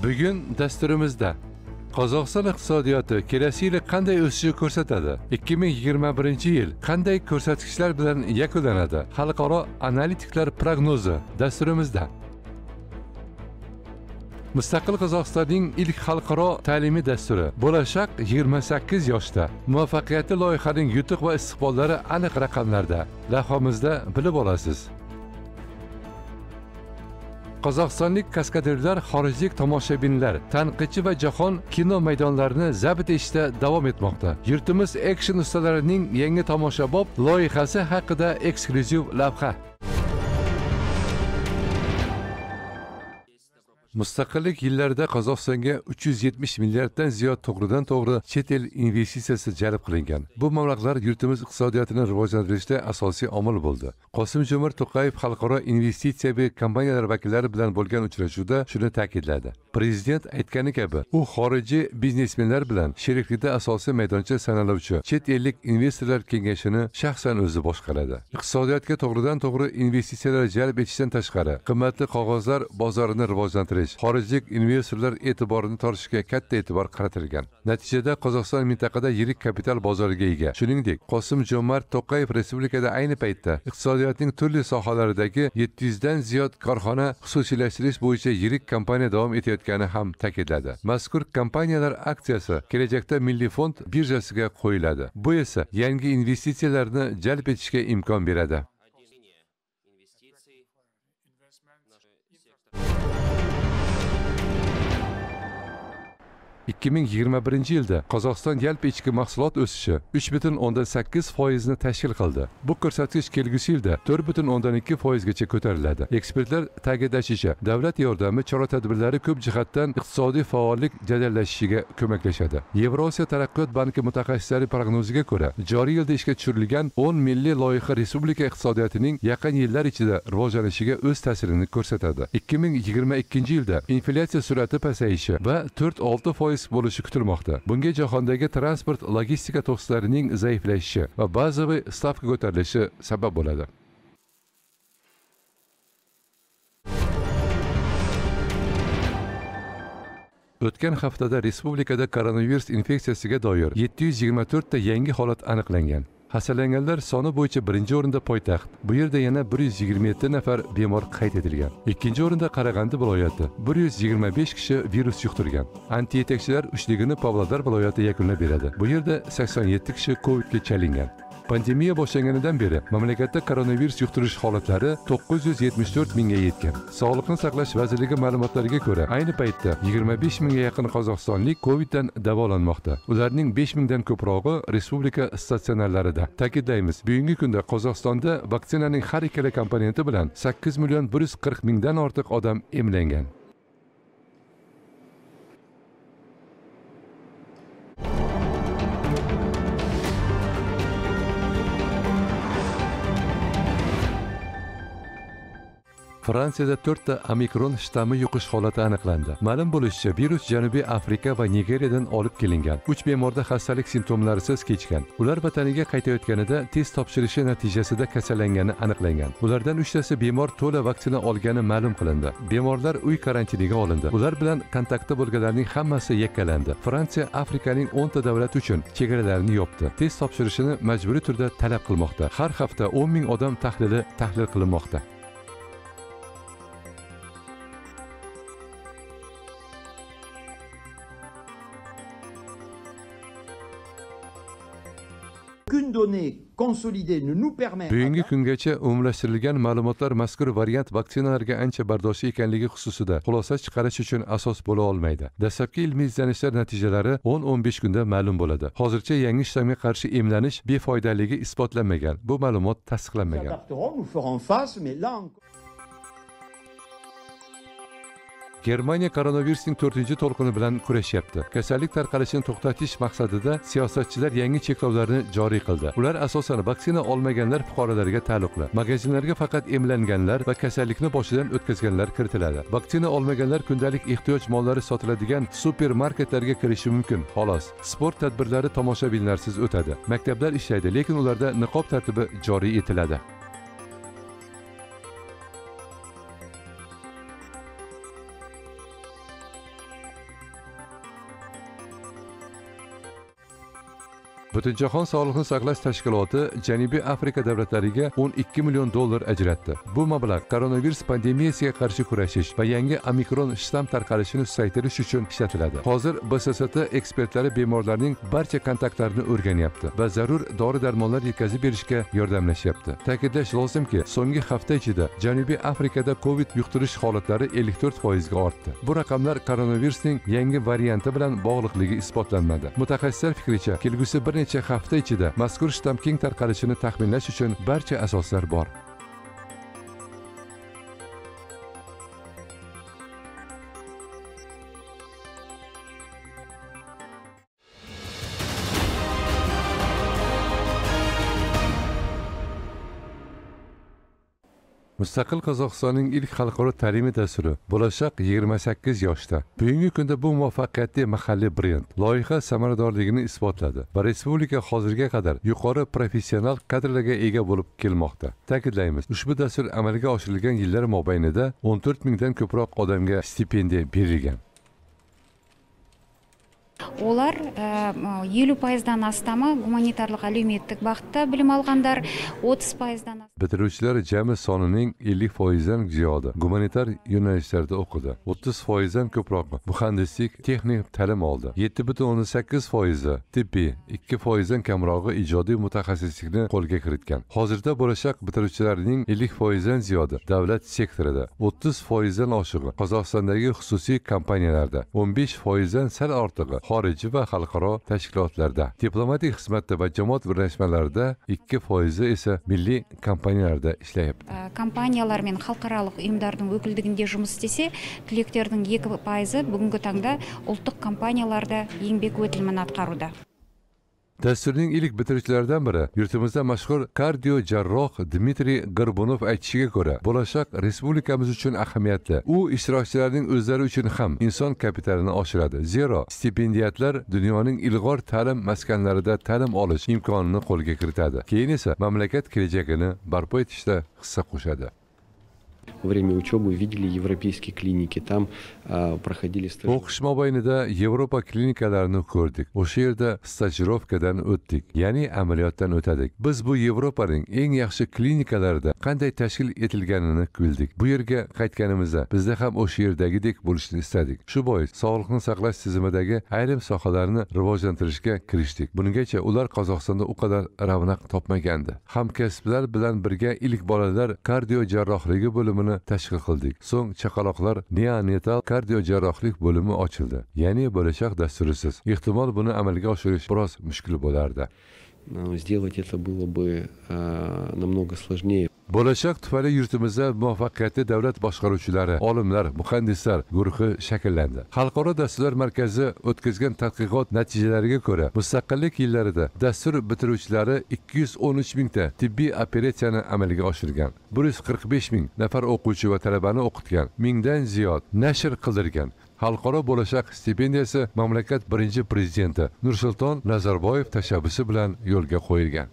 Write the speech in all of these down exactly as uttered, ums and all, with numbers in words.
Bugun dasturimizda Qozog'iston iqtisodiyoti kelasi yil qanday o'sishi ko'rsatadi? ikki ming yigirma birinchi yil qanday ko'rsatkichlar bilan yakunlanadi? Xalqaro analitiklar prognozi dasturimizda. Mustaqil Qozog'istonning ilk xalqaro ta'limiy dasturi bo'lajak yigirma sakkiz yoshda. Muvaffaqiyatli loyihaning yutuq va istiqbollari aniq raqamlarda. Lavhamizda bilib olasiz. Qozog'istonlik kaskaderlar, xorijlik tomoshabinlar, tanqidchi va jahon kino maydonlarini zabt etishda davom etmoqda. Yurtimiz action ustalarining yangi tomoshabob loyihasi haqida eksklyuziv lavha. Mustaqillik yillarida Qozog'istonga uch yuz yetmish milliarddan ziyod to'g'ridan to'g'ri chet el investitsiyasi jalb qilingan. Bu mablag'lar yurtimiz iqtisodiyotini rivojlantirishda asosiy omil bo'ldi. Qosim-Jo'mart To'qayev xalqaro investitsiyaviy kompaniyalar vakillari bilan bo'lgan uchrashuvda shuni ta'kidladi. Prezident aytgani kabi, u xorijiy biznesmenlar bilan sheriklikda asosiy maydoncha sanaluvchi chet ellik investorlar kengashini shaxsan o'zi boshqaradi. Iqtisodiyotga to'g'ridan to'g'ri investitsiyalar jalb etishdan tashqari, qimmatli qog'ozlar bozorini rivojlantirish, xorijlik investorlar e'tiborini tortishga katta e'tibor qaratilgan. Natijada Qozog'iston mintaqada yirik kapital bozoriga ega. Shuningdek, Qosim-Jo'mart To'qayev respublikada ayni paytda iqtisodiyotning turli sohalaridagi yetti yuz dan ziyod korxona xususiylashtirish bo'yicha yirik kompaniya davom etayotgani ham ta'kidladi. Mazkur kompaniyalar aksiyasi kelajakda Milliy fond birjasiga qo'yiladi. Bu esa yangi investitsiyalarni jalb etishga imkon beradi. ikki ming yigirma birinchi yilda Qozog'iston yalpi ichki mahsulot o'sishi uch butun o'ndan sakkiz foiz ni tashkil qildi. Bu ko'rsatkich kelgusi yilda to'rt butun o'ndan ikki foiz gacha ko'tariladi. Ekspertlar ta'kidlashicha, davlat yordami chora-tadbirlari ko'p jihatdan iqtisodiy faollik jadallashishiga ko'maklashadi. Yevrosiyo taraqqiyot banki mutaxassislari prognoziga ko'ra, joriy yilda ishga tushirilgan o'n milliy loyiha respublika iqtisodiyotining yaqin yillar ichida rivojlanishiga o'z ta'sirini ko'rsatadi. ikki ming yigirma ikkinchi yilda inflyatsiya sur'ati pasayishi va to'rt olti foiz bo'lishi kutilmoqda. Bunga jahondagi transport logistika to'siqlarining zaiflashishi va bazaviy stavka ko'tarilishi sabab bo'ladi. O'tgan haftada respublikada koronavirus infeksiyasiga doir yetti yuz yigirma to'rt ta yangi holat aniqlangan. Hastalanganlar soni bo'yicha birinchi o'rinda poytaxt. Bu yerda yana bir yuz yigirma yetti nafar bemor qayd etilgan. Ikkinchi o'rinda Qarag'andi viloyati. bir yuz yigirma besh kishi virus yuqtirgan. Anti yetakchilar uchligini Pavlodar viloyati yakunlab beradi. Bu yerda sakson yetti kishi Covidga chalingan. Pandemiya boshlanganidan beri mamlakatda koronavirus yuqtirish holatlari to'qqiz yuz yetmish to'rt mingga yetgan. Sog'liqni saqlash vazirligi ma'lumotlariga ko'ra, ayni paytda yigirma besh mingga yaqin qozog'istonlik Coviddan davolanmoqda. Ularning besh mingdan ko'prog'i respublika statsionarlarida. Ta'kidlaymiz, bugungi kunda Qozog'istonda vaksinaning har ikkala komponenti bilan sakkiz million bir yuz qirq mingdan ortiq odam emlangan. Fransiyada to'rtta omikron shtammi yuqish holati aniqlandi. Ma'lum bo'lishicha, virus Janubiy Afrika va Nigeriyadan olib kelingan. uch bemorda xastalik simptomlarisiz kechgan. Ular vataniga qaytayotganida test topshirishi natijasida kasallangani aniqlangan. Ulardan uchtasi bemor to'la vaksina olgani ma'lum qilindi. Bemorlar uy karantiniga olindi. Ular bilan kontaktda bo'lganlarning hammasi yakkalandi. Fransiya Afrikaning o'nta davlat uchun chegaralarini yopdi. Test topshirishini majburiy turda talab qilmoqda. Har hafta o'n ming odam tahlili tahlil qilinmoqda. Bugungi kungacha umumlashtirilgan ma'lumotlar mazkur variant vaksinalarga ancha bardoshli ekanligi xususida xulosa chiqarish uchun asos bo'la olmaydi. Dastlabki ilmiy izlanishlar natijalari o'n o'n besh kunda ma'lum bo'ladi. Hozircha yangi shtamga qarshi emlanish befoydaligi isbotlanmagan. Bu ma'lumot tasdiqlanmagan. Germaniya koronavirusning to'rtinchi to'lqini bilan kurashyapti. Kasallik tarqalishini to'xtatish maqsadida siyosatchilar yangi cheklovlarni joriy qildi. Ular asosan vaksina olmaganlar fuqarolarga taalluqli. Magazinlarga faqat emlanganlar va kasallikni boshidan o'tkazganlar kiritiladi. Vaksina olmaganlar kundalik ehtiyoj mollari sotiladigan supermarketlarga kirishi mumkin. Xolos. Sport tadbirlari tomoshabinlarsiz o'tadi. Maktablar ishlaydi, lekin ularda niqob tartibi joriy etiladi. Butunjahon Sog'liqni saqlash tashkiloti Janubiy Afrika davlatlariga o'n ikki million dollar ajratdi. Bu mablag' koronavirus pandemiyasiga qarshi kurashish va yangi omikron shtamm tarqalishini susaytirish uchun ishlatiladi. Hozir B S S T ekspertlari bemorlarning barcha kontaktlarini o'rganyapti va zarur dori-darmonlar yetkazib berishga yordamlashyapti. Ta'kidlash lozimki, so'nggi hafta ichida Janubiy Afrikada Covid yuqtirish holatlari ellik to'rt foiz ga ortdi. Bu raqamlar koronavirusning yangi varianti bilan bog'liqligi isbotlanmadi. Mutaxassislar fikricha, kelgusi bir necha hafta ichida mazkur shtamm keng tarqalishini taxminlash uchun barcha asoslar bor. Mustaqil Qozog'istonning ilk xalqaro ta'limiy dasturi bo'lajak yigirma sakkiz yoshda. Bugungi kunda bu muvaffaqiyatli mahalliy brend loyiha samaradorligini isbotladi va respublika hozirga qadar yuqori professional kadrlarga ega bo'lib kelmoqda. Ta'kidlaymiz, ushbu dastur amalga oshirilgan yillar mobaynida o'n to'rt mingdan ko'proq odamga stipendiya berilgan. Олар елу пайыздан астамы гуманитарлық әлеуметтік бағытта білім алғандар, отыз пайыздан астамы. Bitiruvchilar jami sonining ellik foizdan ziyodi gumanitar yo'nalishlarda o'qidi. o'ttiz foizdan ko'proq muhandislik, texnik ta'lim oldi. yetti butun o'ndan sakkiz foizi tibbiy, ikki foizdan kamrog'i ijodiy mutaxassislikni qo'lga kiritgan. Hozirda bo'lajak bitiruvchilarning ellik foizdan ziyodi davlat sektorida, o'ttiz foizdan oshig'i Qozog'istondagi xususiy kompaniyalarda, o'n besh foizdan sal ortig'i xorijiy va xalqaro tashkilotlarda, diplomatik xizmatda va jamoat birlashmalarida, ikki foizi esa milliy kompaniyalarda ishlayapti. Компаниялар мен халықаралық ұйымдардың өкілдігінде жұмыс істесе, түлектердің екі пайызы бүгінгі таңда ұлттық компанияларда еңбек өтілін атқаруда. Dasturning ilk bitiruvchilaridan biri yurtimizda mashhur kardio jarroh Dmitriy Gorbunov aytishiga ko'ra, bo'lajak respublikamiz uchun ahamiyatli. U ishtirokchilarning o'zlari uchun ham inson kapitalini oshiradi. Zero stipendiyatlar dunyoning ilg'or ta'lim maskanlarida ta'lim olish imkonini qo'lga kiritadi. Keyin esa mamlakat kelajagini barpo etishda hissa qo'shadi. Во время учебы видели европейские клиники, там а, проходили стажировки. O'qish mobaynida Yevropa klinikalarini ko'rdik. O'sha yerda stajirovkadan o'tdik, ya'ni amaliyotdan o'tadik. Biz bu Yevropaning eng yaxshi klinikalarida qanday tashkil etilganini bildik. Bu yerga qaytganimizda bizda ham o'sha yerdagidek bo'lishni istadik. Shu bois sog'liqni saqlash tizimidagi ayrim sohalarni rivojlantirishga kirishdik. Bungacha ular Qozog'istonda u qadar ravnaq topmagandi. Hamkasblar bilan birga ilk bolalar kardio jarrohligi bo'limini tashkil qildik. So'ng chaqaloqlar neonatal kardio jarrohlik bo'limi ochildi. Ya'ni bo'lajak dasturisiz. Ehtimol buni amalga oshirish biroz mushkul bo'lardi. Сделать это было бы а, намного сложнее. Bo'lajak tufayli yurtimizda muvaffaqiyatli davlat boshqaruvchilari, olimlar, muhandislar guruhi shakllandi. Xalqaro dasturlar markazi o'tkazgan tadqiqot natijalariga ko'ra, mustaqillik yillarida dastur bitiruvchilari ikki yuz o'n uch mingta tibbiy operatsiyani amalga oshirgan. bir yuz qirq besh ming nafar o'quvchi va talabani o'qitgan, mingdan ziyod nashr qildirgan. Xalqaro bo'lajak stipendiyasi mamlakat birinchi prezidenti Nursulton Nazarboyev tashabbusi bilan yo'lga qo'yilgan.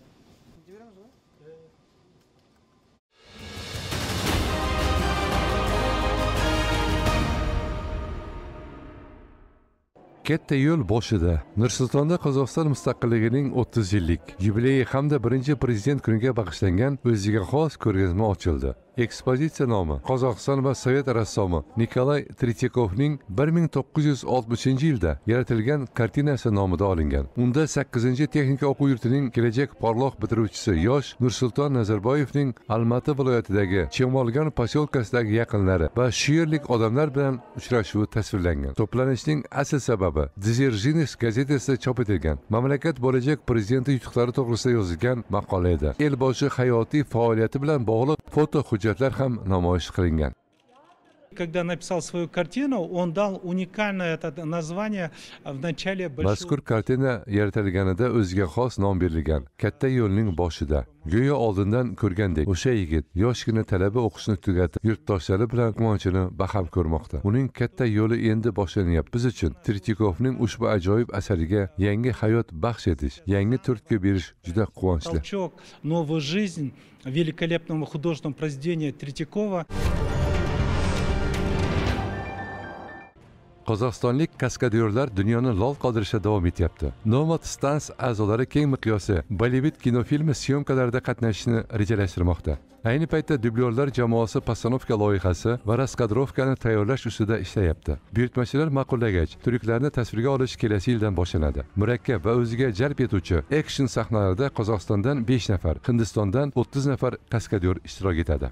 Katta yo'l boshida Nursultonda Qozog'iston mustaqilligining o'ttiz yillik yubileyi hamda birinchi prezident kuniga bag'ishlangan o'ziga xos ko'rgazma ochildi. Ekspozitsiya nomi Qozog'iston va Sovet rassomi Nikolay Tretiakovning bir ming to'qqiz yuz oltmishinchi yilda yaratilgan kartinasi nomidan olingan. Unda sakkizinchi texnika o'quv yurtining kelajak porloq bitiruvchisi yosh Nursulton Nazarboyevning Almaty viloyatidagi Chemolgan posyolkasidagi yaqinlari va shu yerlik odamlar bilan uchrashuvi tasvirlangan. To'planishning asl sababi Dzержинец gazetasida chop etilgan mamlakat bo'lajak prezidenti yutuqlari to'g'risida yozilgan maqola edi. Elboshi hayotiy faoliyati bilan bog'liq foto hujjatlar ham namoyish qilingan. Когда написал свою картину, он дал уникальное это название в начале большого... Mazkur kartina yaratilganida o'ziga xos nom berilgan. Katta yo'lning boshida. Go'yo oldindan ko'rgandek, o'sha yigit yoshgina talaba o'qishni tugatib, yurtdoshlari bilan quvonchini baham ko'rmoqda. Uning katta yo'li endi boshlanyapti. Biz uchun Tretiakovning ushbu ajoyib asariga yangi hayot baxsh etish, yangi turtki berish juda quvonchli. Толчок, новую жизнь великолепному художественному произведению Третьякова. Qozog'istonlik kaskadyorlar dunyoni lol qoldirishda davom etyapti. Nomad Stans a'zolari keng miqyosli Bollivud kinofilmi syomkalarida qatnashishni rejalashtirmoqda. Ayni paytda dublyorlar jamoasi postanovka loyihasi va raskadrovkani tayyorlash ustida ishlayapti. Buyurtmachilar ma'qullagach, turklarni tasvirga olish kelasi yildan boshlanadi. Murakkab va o'ziga jalb etuvchi action sahnalarida Qozog'istondan besh nafar, Hindistondan o'ttiz nafar kaskadyor ishtirok etadi.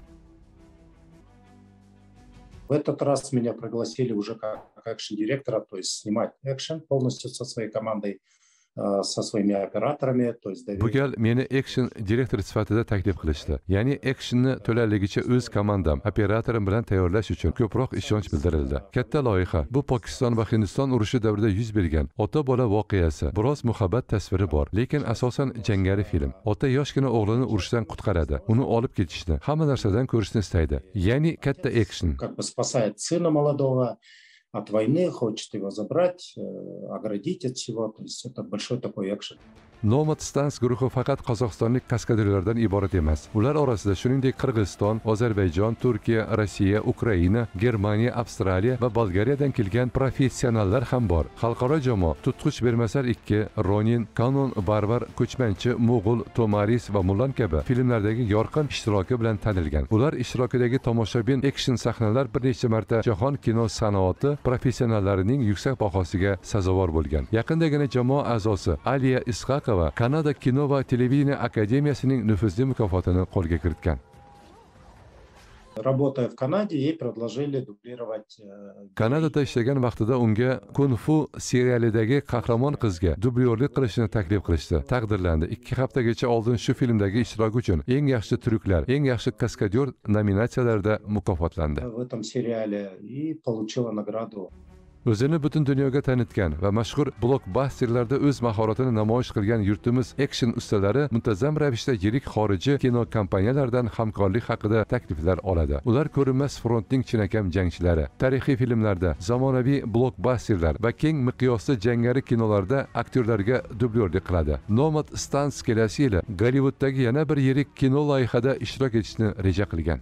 В этот раз меня пригласили уже как экшн-директора, то есть снимать экшен полностью со своей командой, со своими операторами, то есть Bu gal meni action direktor sifatida taklif qilishdi. Ya'ni actionni to'laligicha o'z komandam, operatorim bilan tayyorlash uchun ko'proq ishonch bildirildi. Katta loyiha. Bu Pokiston va Hindiston urushi davrida yuz bergan ota-bola voqeasi. Biroz muhabbat tasviri bor, lekin asosan jangari film. Ota yoshgina o'g'lini urushdan qutqaradi. Uni olib ketishni, hamma narsadan ko'rishni istaydi. Ya'ni katta action. Как бы спасает сына молодого от войны, хочет его забрать, оградить от всего. То есть это большой такой экшен. Nomad Stans guruhi faqat qozog'istonlik kaskadyorlardan iborat emas. Ular orasida shuningdek Qirg'iziston, Ozarbayjon, Turkiya, Rossiya, Ukraina, Germaniya, Avstraliya va Bolgariyadan kelgan professionallar ham bor. Xalqaro jamoa Tutqich bermasar ikki, Ronin, Kanon, Barbar, Ko'chmanchi, Mo'g'ul, Tomaris va Mulan kabi filmlardagi yorqin ishtiroki bilan tanilgan. Ular ishtirokidagi tomoshabin action sahnalar bir necha marta jahon kino sanoati professionallarining yuksak bahosiga sazovor bo'lgan. Yaqindagina jamoa a'zosi Aliya Isqaqova Kanada kino va televideniya akademiyasining nufuzli mukofotini qo'lga kiritgan. Работая в Канаде, ей предложили дублировать. Kanadada ishlagan vaqtida unga Kung Fu serialidagi qahramon qizga dublyorlik qilishni taklif qilishdi. Taqdirlandi. ikki haftagacha oldin shu filmdagi ishtiroki uchun eng yaxshi turklar, eng yaxshi kaskadyor nominatsiyalarida mukofotlandi. В этом сериале и получила награду. O'zini butun dunyoga tanitgan va mashhur blokbasterlarda o'z mahoratini namoyish qilgan yurtimiz action ustalari muntazam ravishda yirik xorijiy kino kompaniyalaridan hamkorlik haqida takliflar oladi. Ular ko'rinmas frontning chinakam jangchilari. Tarixiy filmlarda, zamonaviy blokbasterlar va keng miqyosli jangari kinolarda aktyorlarga dublyorlik qiladi. Nomad Stans kelasi yili Gollivuddagi yana bir yirik kino loyihada ishtirok etishni reja qilgan.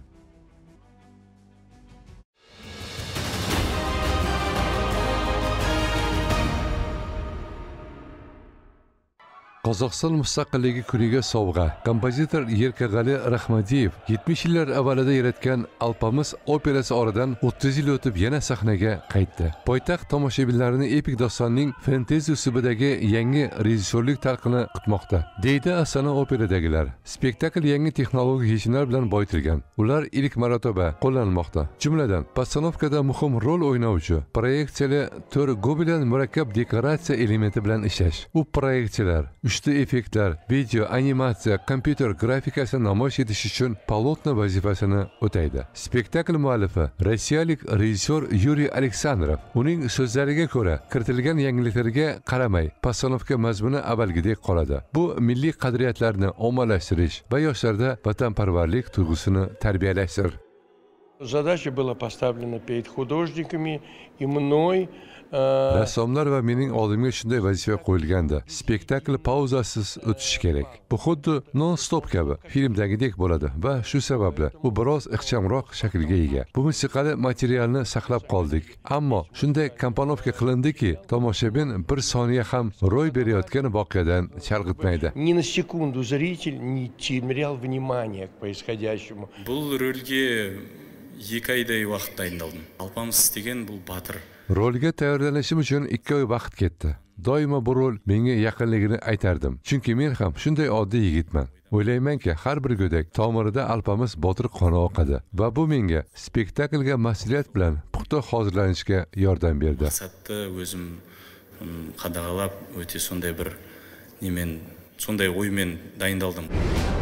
Qozog'iston mustaqilligi kuniga sovg'a. Kompozitor Erkag'ali Rahmadiyev yetmish yillar avvalida yaratgan Alpamiz operasi oradan o'ttiz yil o'tib yana sahnaga qaytdi. Poytaxt tomoshabinlarini epik dostonning fantezi uslubidagi yangi rejissyorlik talqini kutmoqda, deydi Asana operadagilar. Spektakl yangi texnologik yechimlar bilan boyitilgan. Ular ilk marotaba qo'llanilmoqda. Jumladan, postanovkada muhim rol o'ynovchi proyeksiyali to'r gobilan murakkab dekoratsiya elementi bilan ishlash. U proyeksiyalar uchta effektlar, video, animatsiya, kompyuter grafikasini namoyish etish uchun polotno vazifasini o'taydi. Spektakl muallifi rossiyalik rejissyor Yuriy Aleksandrov. Uning so'zlariga ko'ra, kiritilgan yangiliklarga qaramay, postanovka mazmuni avvalgidek qoladi. Bu milliy qadriyatlarni ommalashtirish va yoshlarda vatanparvarlik tuyg'usini tarbiyalashdir. Задача была поставлена перед художниками и мной. Rassomlar va mening oldimga shunday vazifa qo'yilgandi. Spektakl pauzasiz o'tishi kerak. Bu xuddi non-stop kabi filmdagidek bo'ladi va shu sababli u biroz ixchamroq shaklga ega. Bu musiqali materialni saqlab qoldik. Ammo shunday komponovka qilindiki, tomoshabin bir soniya ham ro'y berayotgan voqeadan chalg'itmaydi. Ни на секунду зритель не терял внимания к происходящему. Бұл рөлге екі айдай уақыт дайындалдым. Алпамыс деген бұл батыр. Rolga tayyorlanishim uchun ikki oy vaqt ketdi. Doimo bu rol menga yaqinligini aytardim. Chunki men ham shunday oddiy yigitman. O'ylaymanki, har bir go'dak tomirida Alpamiz Botir qoni oqadi va bu menga spektaklga mas'uliyat bilan puxta hozirlanishga yordam berdi. Maqsadni o'zim qadағалап, o'te сондай bir немен, сондай оймен дайындалдым.